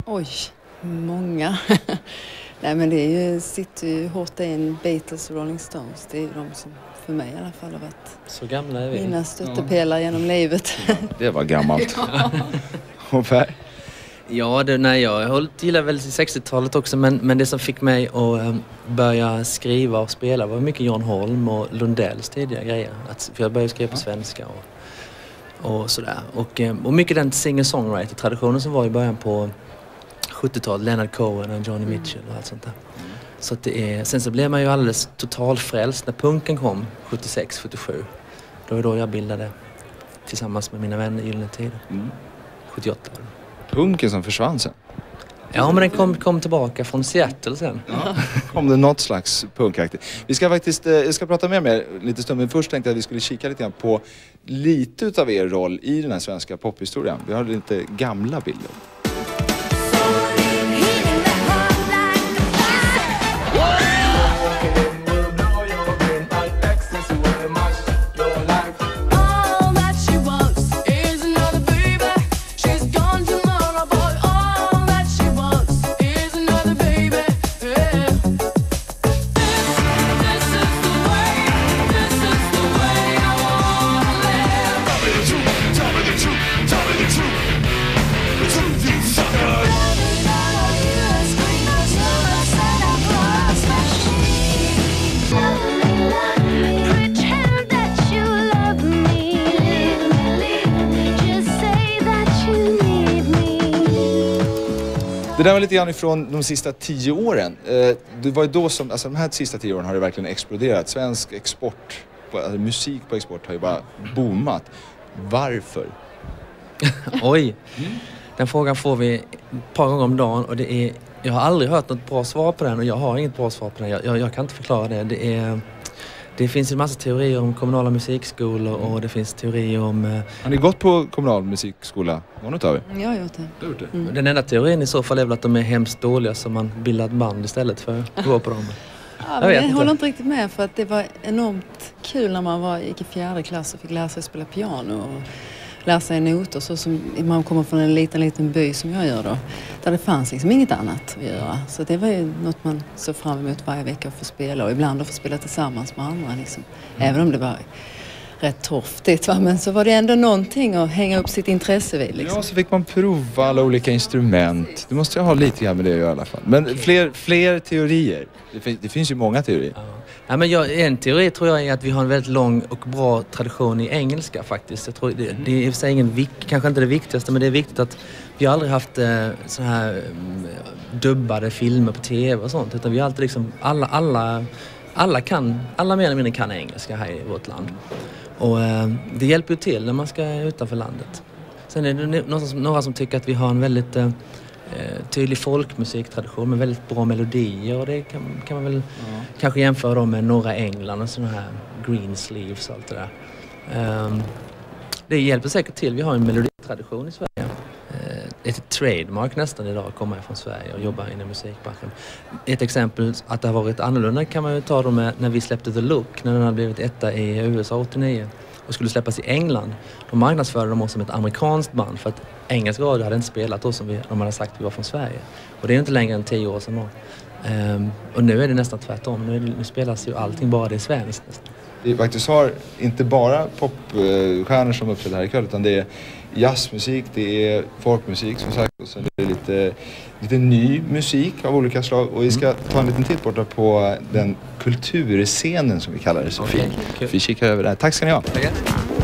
Oj, många. Nej, men det är ju, sitter ju hårt in Beatles och Rolling Stones. Det är ju de som för mig i alla fall har varit så gamla är vi. Mina stöttepelare genom livet. Det var gammalt. Och Per? Ja, jag gillar väl 60-talet också, men det som fick mig att börja skriva och spela var mycket Jan Holm och Lundells tidiga grejer. För jag började skriva på svenska och sådär. Och mycket den singer-songwriter-traditionen som var i början på 70-talet, Leonard Cohen och Johnny Mitchell och allt sånt där. Så att sen så blev man ju alldeles totalfrälst när punken kom 76-77. Då var då jag bildade tillsammans med mina vänner Gyllene Tider. 78. Punken som försvann sen? Ja, men den kom tillbaka från Seattle sen. Ja. Kom det något slags punkaktigt. Vi ska faktiskt, jag ska prata med er lite stund, men först tänkte jag att vi skulle kika lite grann på lite utav er roll i den här svenska pophistorien. Vi har lite gamla bilder. Det där var lite grann ifrån de sista 10 åren. Det var ju då som, alltså de här sista 10 åren har det verkligen exploderat. Svensk export, alltså musik på export har ju bara boomat. Varför? Oj, den frågan får vi ett par gånger om dagen och jag har aldrig hört något bra svar på den och jag har inget bra svar på den. Jag kan inte förklara det. Det finns en massa teorier om kommunala musikskolor och det finns teorier om... Har ni gått på kommunal musikskola? Någon utav er? Jag har gjort det. Du har gjort det? Den enda teorin i så fall är väl att de är hemskt dåliga så man bildar ett band istället för att gå på dem. Ja, men jag håller inte riktigt med för att det var enormt kul när man gick i 4:e klass och fick lära sig spela piano och lära sig noter så som man kommer från en liten by som jag gör då. Där det fanns liksom inget annat att göra. Så det var ju något man såg fram emot varje vecka att få spela och ibland att få spela tillsammans med andra liksom. Även om det var rätt torftigt va? Men så var det ändå någonting att hänga upp sitt intresse vid liksom. Ja, så fick man prova alla olika instrument. Det måste jag ha lite grann med det att göra i alla fall. Men fler teorier. Det finns ju många teorier. Ja, men en teori tror jag är att vi har en väldigt lång och bra tradition i engelska faktiskt. Jag tror det är i och för sig kanske inte det viktigaste, men det är viktigt att vi har aldrig haft så här dubbade filmer på tv och sånt. Utan vi har alltid liksom, alla mer eller mindre kan engelska här i vårt land. Och det hjälper ju till när man ska utanför landet. Sen är det några som tycker att vi har en väldigt tydlig folkmusiktradition med väldigt bra melodier och det kan man väl kanske jämföra dem med norra England och sådana här Greensleeves och allt det där. Det hjälper säkert till. Vi har en meloditradition i Sverige. Ett trademark nästan idag kommer från Sverige och jobbar inom musikbranschen. Ett exempel att det har varit annorlunda kan man ju ta då med när vi släppte The Look, när den hade blivit etta i USA 89 och skulle släppas i England. Då marknadsförde de oss som ett amerikanskt band för att engelsk radio hade inte spelat oss som de hade sagt att vi var från Sverige. Och det är inte längre än 10 år sedan då. Och nu är det nästan tvärtom. Nu spelas ju allting bara det svenskt nästan. Vi faktiskt har inte bara popstjärnor som uppträder här ikväll utan det är jazzmusik, det är folkmusik som sagt och så är det lite ny musik av olika slag och vi ska ta en liten titt borta på den kulturscenen som vi kallar det så fint. Vi kikar över det här. Tack ska ni ha. Tack.